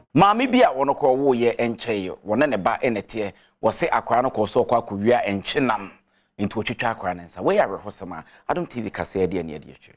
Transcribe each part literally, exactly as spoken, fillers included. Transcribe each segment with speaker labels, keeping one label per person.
Speaker 1: maami bi a wono ko wo ye enche yo wona ne ba enete wo se akwara no ko so kwa kwia enche nam nti otwetwa akwara nensa we ya rehosema Adom T V kase de ne de etwe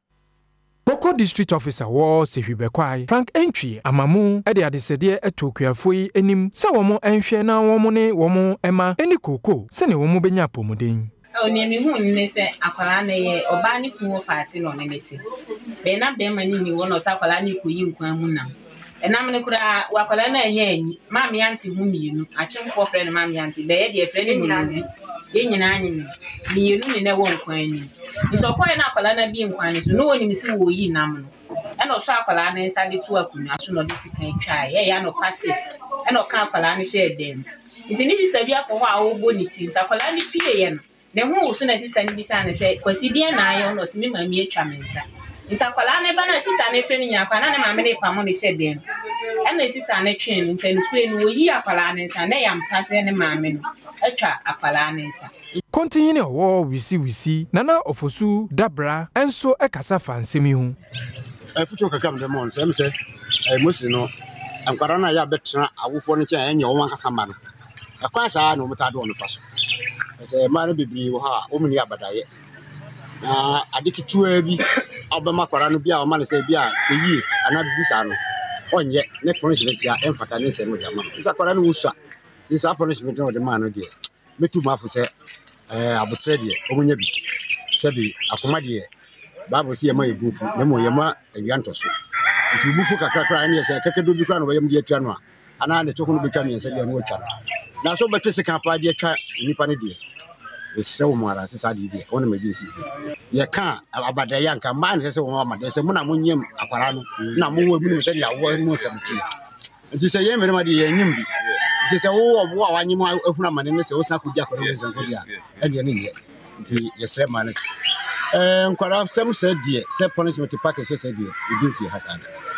Speaker 2: Boko District Officer wo Sehwibekwai Frank Entry amamu e de adesede etokuafo yi enim se wo mo enhwe na wo mo ne wo mo ema eni koko se ne wo mo benya pomuden
Speaker 3: oni mi hu nne se akwara na ye oba ni ku wo faase no ne neti be na be mani ni wo no sa akwara ni ku yi nkwan mu nam enam ne kura wakwara na enye anyi maami anti hu mienu achemfo frɛ ne maami anti be ye de frɛ ne nyina ye nyina anyi ne mienu ne ne wo nkwan ni nso kwa na akwara na bi nkwan so no woni mi si wo yi nam no e no so akwara na nsa de tu akunu so no de sikan twa ye ya no passes e no ka akwara na share dem nti ni sister bi akọ ho a wo bo ni ti akwara ni pie ye no ne hu so na sister ni bi sa ne se kwasi die na ayo no se mi ma mi atwa mensa nti akwara na ba na sister na efre ni nya akwara na ma me ne pamo ne share dem e na sister na twen nti no kure ni wo yi akwara na nsa na ya mpase ne ma me no atwa akwara na nsa
Speaker 2: Continue owo wisi wisi nana ofosu dabra enso ekasa fansemi hu
Speaker 4: e fucho kakam de mon sem se e mosi no ankwara na ya betra awofo no kyan enye wo wankasa ma no akwa saa no mutado no faso se ma no bibiri wo ha o muni abadaye na adikitua bi obema kwara no bia o ma no se bia eyi ana bibisa no onye ne punishment ya emfata ne se no dia ma isa kwara no wusa isa punishment no de ma no dia metu mafu se eh abutre die omunya bi sebi akoma die babo si yema ebufu ne mo yema awianto so nti bufu kakra kra ne se kekedo bi kra no bayem die atwa no ana ne to ho no betwa me se dia no atwa na so betwe sika pa die atwa nipa ne die se wo mara se sa die die wona ma bi si ye ka abada ya nka ma ne se wo ma de se mu na munyem akwara no na mo wo mu se dia wo mu se mti nti se ye mere ma die nyim bi nti se wo wo awanyim ahuna ma ne se wo sa kudi akwara ne se nko dia e die ne ye nti ye sre ma ne eh nkwara sem se die se punishment package se die e dinsi hasada